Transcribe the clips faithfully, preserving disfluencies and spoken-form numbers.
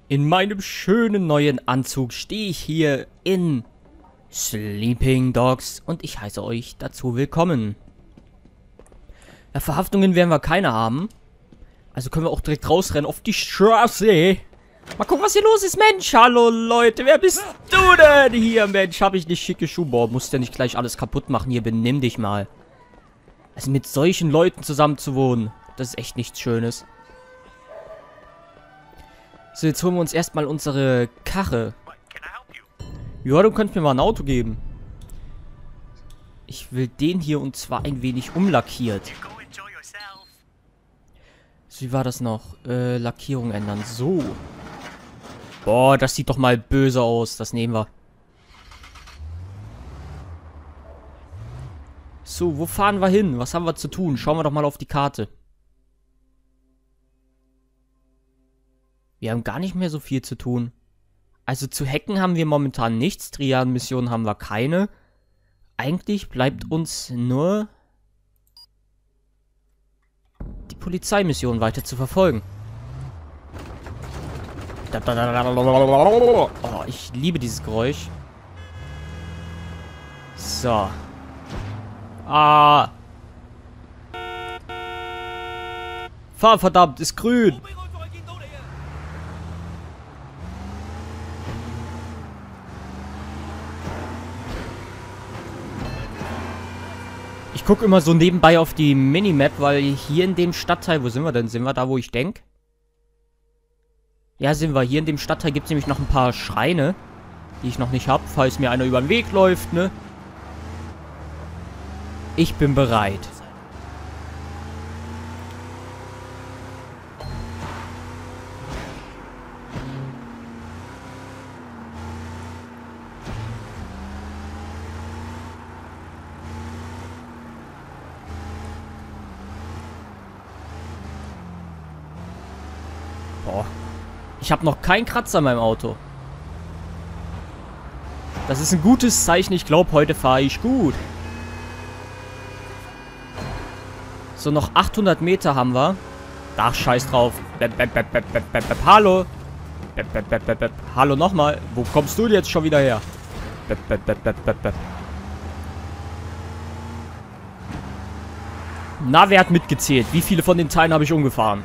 In meinem schönen neuen Anzug stehe ich hier in Sleeping Dogs und ich heiße euch dazu willkommen. Ja, Verhaftungen werden wir keine haben. Also können wir auch direkt rausrennen auf die Straße. Mal gucken, was hier los ist. Mensch, hallo Leute, wer bist du denn hier? Mensch, habe ich nicht schicke Schuhe. Boah, musst ja nicht gleich alles kaputt machen. Hier, benimm dich mal. Also mit solchen Leuten zusammen zu wohnen, das ist echt nichts Schönes. So, jetzt holen wir uns erstmal unsere Karre. Ja, du könntest mir mal ein Auto geben. Ich will den hier und zwar ein wenig umlackiert. So, wie war das noch? Äh, Lackierung ändern. So. Boah, das sieht doch mal böse aus. Das nehmen wir. So, wo fahren wir hin? Was haben wir zu tun? Schauen wir doch mal auf die Karte. Wir haben gar nicht mehr so viel zu tun. Also zu hacken haben wir momentan nichts. Triaden-Missionen haben wir keine. Eigentlich bleibt uns nur die Polizeimission weiter zu verfolgen. Oh, ich liebe dieses Geräusch. So. Ah. Fahr, verdammt, ist grün. Ich gucke immer so nebenbei auf die Minimap, weil hier in dem Stadtteil... Wo sind wir denn? Sind wir da, wo ich denke? Ja, sind wir. Hier in dem Stadtteil gibt es nämlich noch ein paar Schreine, die ich noch nicht habe, falls mir einer über den Weg läuft, ne? Ich bin bereit. Boah. Ich habe noch keinen Kratzer in meinem Auto. Das ist ein gutes Zeichen. Ich glaube, heute fahre ich gut. So, noch achthundert Meter haben wir. Ach, scheiß drauf. Bep, bep, bep, bep, bep, bep. Hallo. Bep, bep, bep, bep, bep. Hallo nochmal. Wo kommst du jetzt schon wieder her? Bep, bep, bep, bep, bep, bep. Na, wer hat mitgezählt? Wie viele von den Teilen habe ich umgefahren?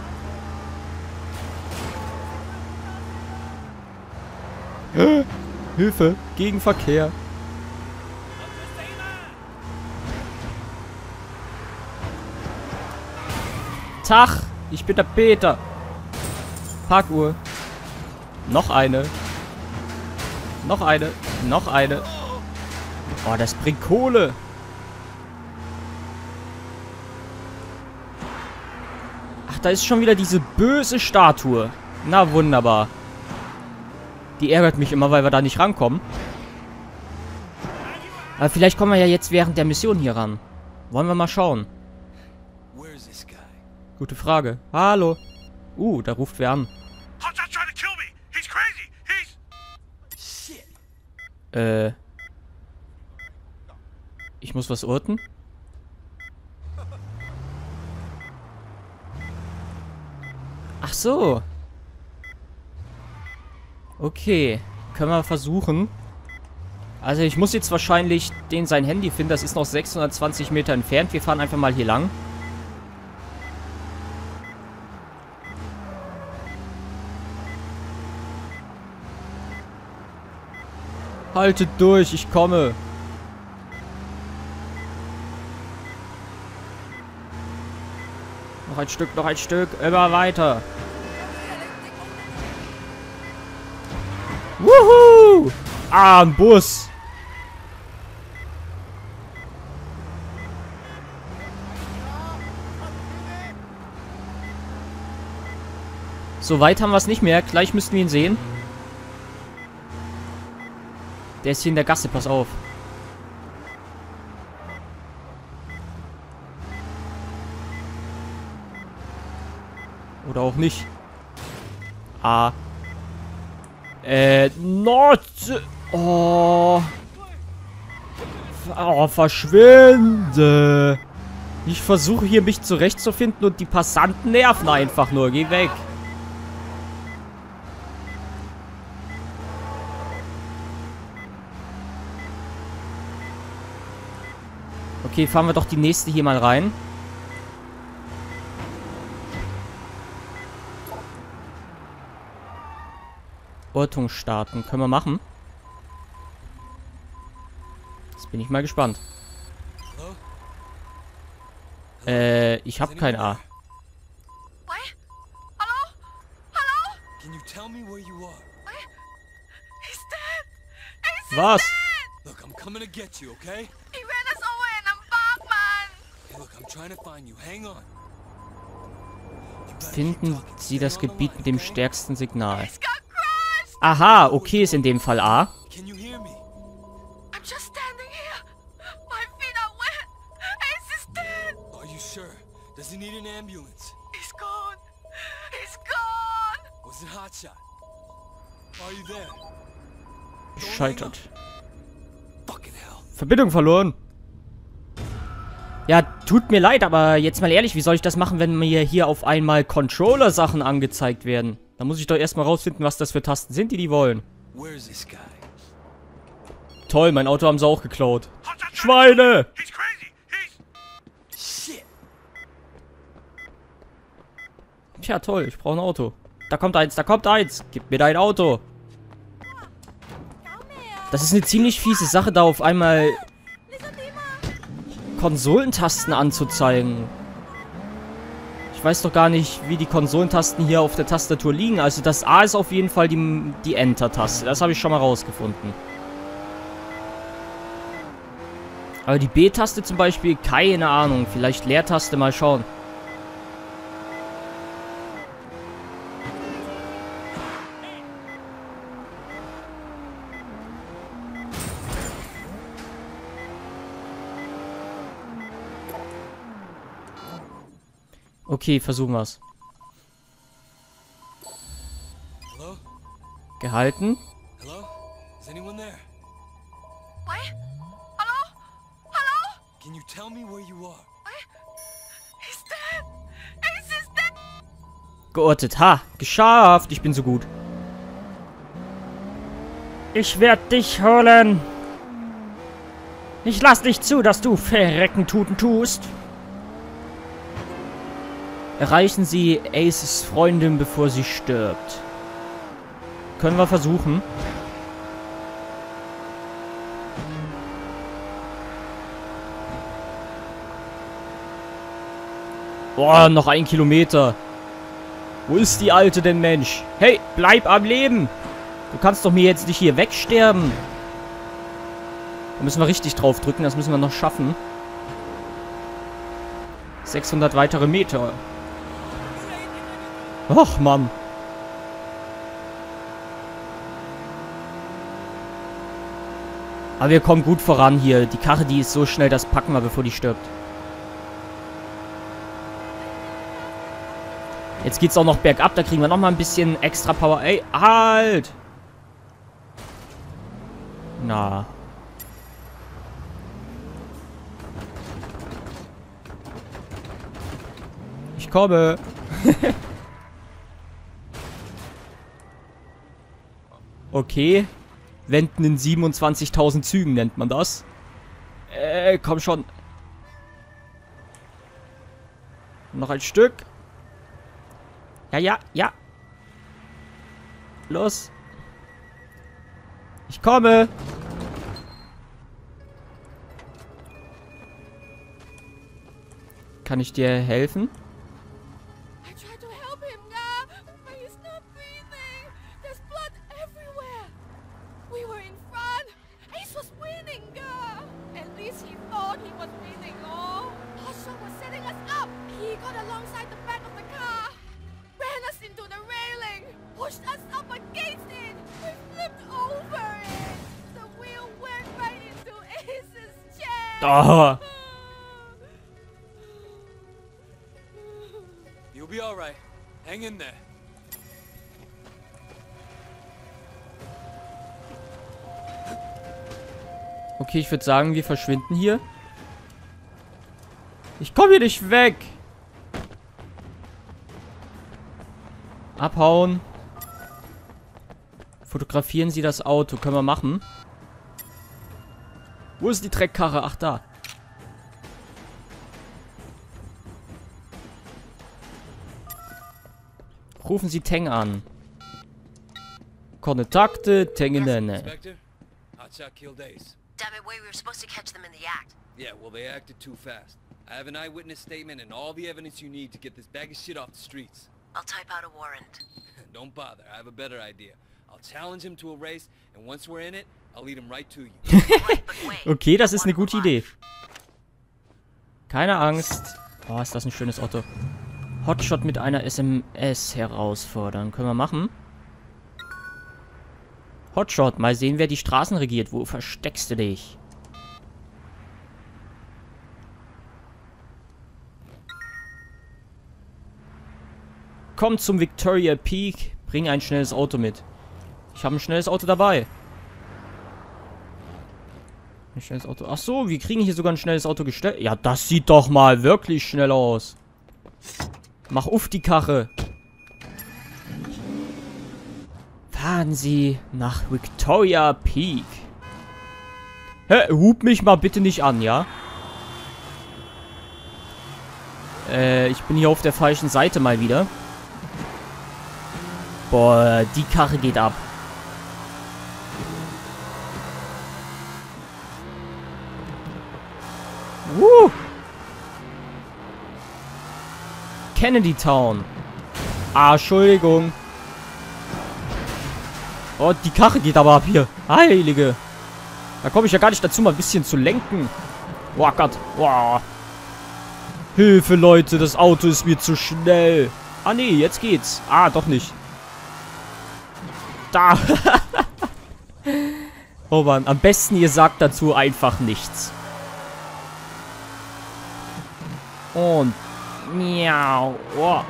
Hilfe, Gegenverkehr. Tag, ich bin der Peter. Parkuhr. Noch eine. Noch eine. Noch eine. Oh, das bringt Kohle. Ach, da ist schon wieder diese böse Statue. Na, wunderbar. Die ärgert mich immer, weil wir da nicht rankommen. Aber vielleicht kommen wir ja jetzt während der Mission hier ran. Wollen wir mal schauen. Gute Frage. Hallo. Uh, da ruft wer an. Äh. Ich muss was orten? Ach so. Okay, können wir versuchen. Also ich muss jetzt wahrscheinlich den sein Handy finden. Das ist noch sechshundertzwanzig Meter entfernt. Wir fahren einfach mal hier lang. Haltet durch, ich komme. Noch ein Stück, noch ein Stück. Immer weiter. Wuhu! Ah, ein Bus. So weit haben wir es nicht mehr. Gleich müssten wir ihn sehen. Der ist hier in der Gasse. Pass auf. Oder auch nicht. Ah. Äh, not. Oh. Oh, verschwinde. Ich versuche hier mich zurechtzufinden und die Passanten nerven einfach nur. Geh weg. Okay, fahren wir doch die nächste hier mal rein. Ortung starten. Können wir machen. Jetzt bin ich mal gespannt. Äh, ich habe kein A. Was? Look, I'm coming to get you, okay? He ran us over in a Bachmann! Hey, look, I'm trying to find you. Hang on. Finden Sie das Gebiet mit dem stärksten Signal. He's got crushed! Aha, okay, ist in dem Fall A. Can you hear me? I'm just standing here. My feet are wet. Ace is dead. Are you sure? Does he need an ambulance? He's gone. He's gone. Was it Hotshot? Are you there? Gescheitert. Fucking hell. Verbindung verloren. Ja, tut mir leid, aber jetzt mal ehrlich, wie soll ich das machen, wenn mir hier auf einmal Controller-Sachen angezeigt werden? Da muss ich doch erstmal rausfinden, was das für Tasten sind, die die wollen. Where is this guy? Toll, mein Auto haben sie auch geklaut. Schweine! Shit. Tja, toll, ich brauche ein Auto. Da kommt eins, da kommt eins. Gib mir dein Auto. Das ist eine ziemlich fiese Sache, da auf einmal Konsolentasten anzuzeigen. Ich weiß doch gar nicht, wie die Konsolentasten hier auf der Tastatur liegen. Also das A ist auf jeden Fall die, die Enter-Taste. Das habe ich schon mal rausgefunden. Aber die B-Taste zum Beispiel, keine Ahnung. Vielleicht Leertaste, mal schauen. Okay, versuchen wir's. Hello? Gehalten. Hello? Is anyone there? What? Hello? Hello? Can you tell me where you are? What? He's dead. Ace is dead. Geortet. Ha, geschafft. Ich bin so gut. Ich werde dich holen. Ich lass nicht zu, dass du Verreckentuten tust. Erreichen Sie Aces Freundin, bevor sie stirbt. Können wir versuchen. Boah, noch ein Kilometer. Wo ist die Alte denn, Mensch? Hey, bleib am Leben. Du kannst doch mir jetzt nicht hier wegsterben. Da müssen wir richtig drauf drücken. Das müssen wir noch schaffen. sechshundert weitere Meter. Och, Mann. Aber wir kommen gut voran hier. Die Karre, die ist so schnell, das packen wir, bevor die stirbt. Jetzt geht's auch noch bergab. Da kriegen wir noch mal ein bisschen extra Power. Ey, halt! Na. Ich komme. Okay. Wenden in siebenundzwanzigtausend Zügen nennt man das. Äh, komm schon. Noch ein Stück. Ja, ja, ja. Los. Ich komme. Kann ich dir helfen? I tried to help him now, but he's not breathing. There's blood everywhere. We were in front. Ace was winning, girl. At least he thought he was winning, oh. Hotshot was setting us up. He got alongside the back of the car, ran us into the railing, pushed us up against it. We flipped over it. The wheel went right into Ace's chest. Oh. You'll be alright. Hang in there. Okay, ich würde sagen, wir verschwinden hier. Ich komme hier nicht weg. Abhauen. Fotografieren Sie das Auto. Können wir machen. Wo ist die Treckkarre? Ach, da. Rufen Sie Teng an. Kontakte, Teng in der Nähe. Inspector, Hotshot killed Ace. Damn it, we were supposed to catch them in the act. Yeah, well, they acted too fast. I have an eyewitness statement and all the evidence you need to get this bag of shit off the streets. I'll type out a warrant. Don't bother, I have a better idea. I'll challenge him to a race, and once we're in it, I'll lead him right to you. Right, but wait. Okay, das ist eine gute Idee. Keine Angst. Oh, ist das ein schönes Auto. Hotshot mit einer S M S herausfordern. Können wir machen. Hotshot, mal sehen, wer die Straßen regiert. Wo versteckst du dich? Komm zum Victoria Peak. Bring ein schnelles Auto mit. Ich habe ein schnelles Auto dabei. Ein schnelles Auto. Ach so, wir kriegen hier sogar ein schnelles Auto gestellt. Ja, das sieht doch mal wirklich schnell aus. Mach auf die Karre. Fahren Sie nach Victoria Peak. Hä, hub mich mal bitte nicht an, ja? Äh, ich bin hier auf der falschen Seite mal wieder. Boah, die Karre geht ab. Woo! Kennedy Town. Ah, Entschuldigung. Oh, die Karre geht aber ab hier. Heilige. Da komme ich ja gar nicht dazu, mal ein bisschen zu lenken. Boah, Gott. Boah. Hilfe, Leute. Das Auto ist mir zu schnell. Ah, nee, jetzt geht's. Ah, doch nicht. Da. Oh, Mann. Am besten, ihr sagt dazu einfach nichts. Und. Miau. Oh.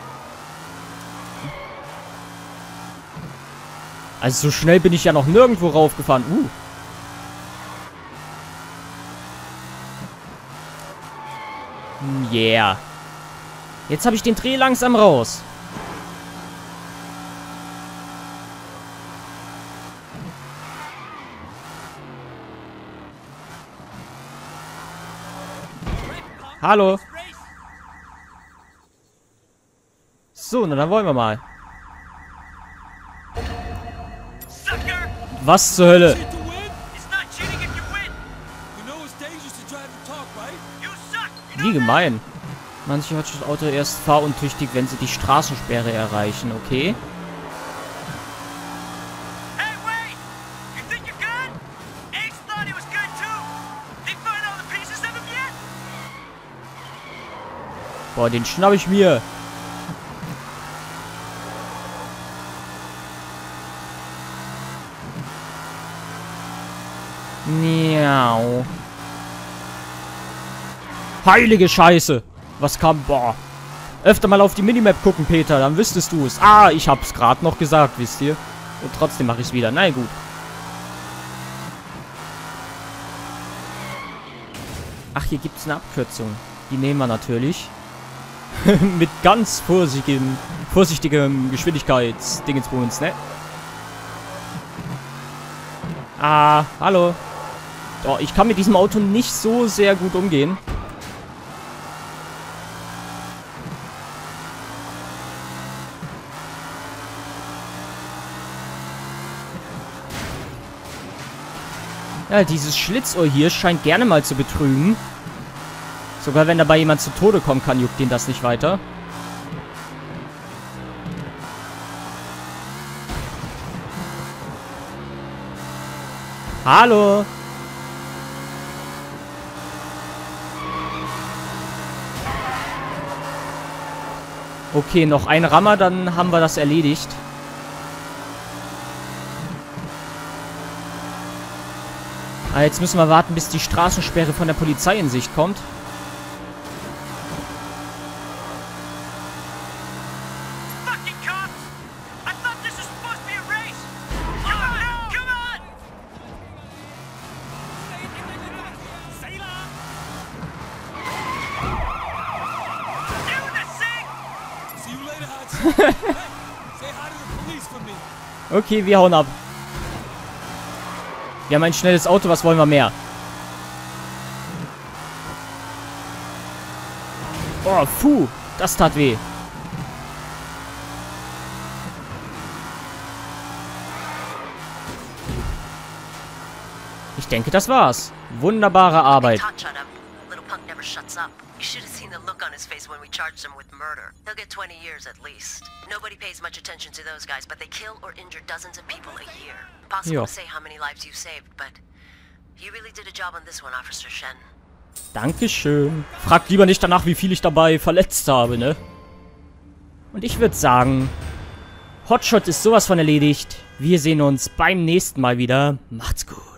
Also so schnell bin ich ja noch nirgendwo raufgefahren. Uh. Yeah. Jetzt habe ich den Dreh langsam raus. Hallo. So, na dann wollen wir mal. Was zur Hölle? Wie gemein. Manche Hotshot-Auto erst fahruntüchtig, wenn sie die Straßensperre erreichen, okay? Boah, den schnapp ich mir. Miau. Heilige Scheiße. Was kam? Boah. Öfter mal auf die Minimap gucken, Peter. Dann wüsstest du es. Ah, ich hab's gerade noch gesagt, wisst ihr. Und trotzdem mache ich's wieder. Na gut. Ach, hier gibt's eine Abkürzung. Die nehmen wir natürlich. Mit ganz vorsichtigem, vorsichtigem Geschwindigkeitsdingensbums, ne? Ah, hallo. Oh, ich kann mit diesem Auto nicht so sehr gut umgehen. Ja, dieses Schlitzohr hier scheint gerne mal zu betrügen. Sogar wenn dabei jemand zu Tode kommen kann, juckt ihn das nicht weiter. Hallo. Okay, noch ein Rammer, dann haben wir das erledigt. Ah, jetzt müssen wir warten, bis die Straßensperre von der Polizei in Sicht kommt. Okay, wir hauen ab. Wir haben ein schnelles Auto, was wollen wir mehr? Oh, puh, das tat weh. denke, das war's. Wunderbare Arbeit. Tot shut up. Little punk never shuts up. You should have seen the look on his face when we charged him with murder. He'll get twenty years at least. Nobody pays much attention to those guys, but they kill or injure dozens of people a year. Impossible Ja. to say how many lives you saved, but you really did a job on this one, Officer Shen. Dankeschön. Fragt lieber nicht danach, wie viel ich dabei verletzt habe, ne? Und ich würde sagen, Hotshot ist sowas von erledigt. Wir sehen uns beim nächsten Mal wieder. Macht's gut.